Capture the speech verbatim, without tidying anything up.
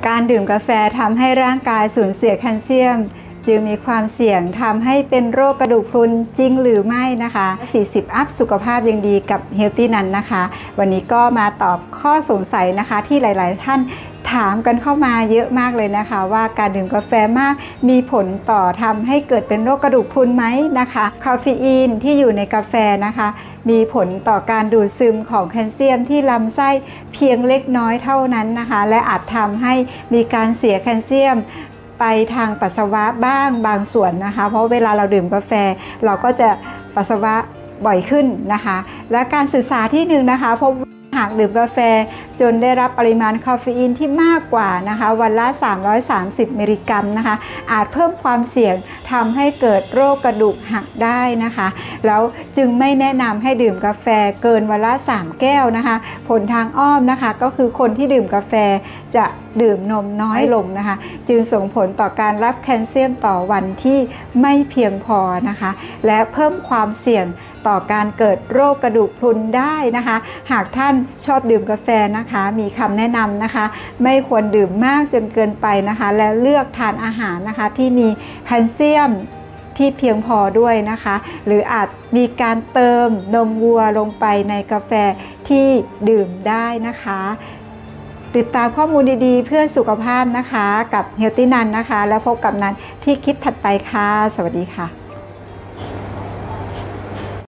การดื่มกาแฟทำให้ร่างกายสูญเสียแคลเซียมจึงมีความเสี่ยงทำให้เป็นโรคกระดูกพรุนจริงหรือไม่นะคะสี่สิบอัพสุขภาพยังดีกับ Healthy นั้นนะคะวันนี้ก็มาตอบข้อสงสัยนะคะที่หลายๆท่านถามกันเข้ามาเยอะมากเลยนะคะว่าการดื่มกาแฟมากมีผลต่อทำให้เกิดเป็นโรคกระดูกพรุนไหมนะคะคาเฟอีนที่อยู่ในกาแฟนะคะมีผลต่อการดูดซึมของแคลเซียมที่ลำไส้เพียงเล็กน้อยเท่านั้นนะคะและอาจทำให้มีการเสียแคลเซียมไปทางปัสสาวะบ้างบางส่วนนะคะเพราะเวลาเราดื่มกาแฟเราก็จะปัสสาวะบ่อยขึ้นนะคะและการศึกษาที่หนึ่งนะคะพบหากดื่มกาแฟจนได้รับปริมาณคาเฟอีนที่มากกว่านะคะวันละสามร้อยสามสิบมิลลิกรัมนะคะอาจเพิ่มความเสี่ยงทำให้เกิดโรคกระดูกหักได้นะคะแล้วจึงไม่แนะนำให้ดื่มกาแฟเกินวันละสามแก้วนะคะผลทางอ้อมนะคะก็คือคนที่ดื่มกาแฟจะดื่มนมน้อยลงนะคะจึงส่งผลต่อการรับแคลเซียมต่อวันที่ไม่เพียงพอนะคะและเพิ่มความเสี่ยงต่อการเกิดโรคกระดูกพรุนได้นะคะหากท่านชอบดื่มกาแฟนะคะมีคำแนะนำนะคะไม่ควรดื่มมากจนเกินไปนะคะและเลือกทานอาหารนะคะที่มีแคลเซียมที่เพียงพอด้วยนะคะหรืออาจมีการเติมนมวัวลงไปในกาแฟที่ดื่มได้นะคะติดตามข้อมูลดีๆเพื่อสุขภาพนะคะกับ Healthy นันนะคะแล้วพบกับนันที่คลิปถัดไปค่ะสวัสดีค่ะ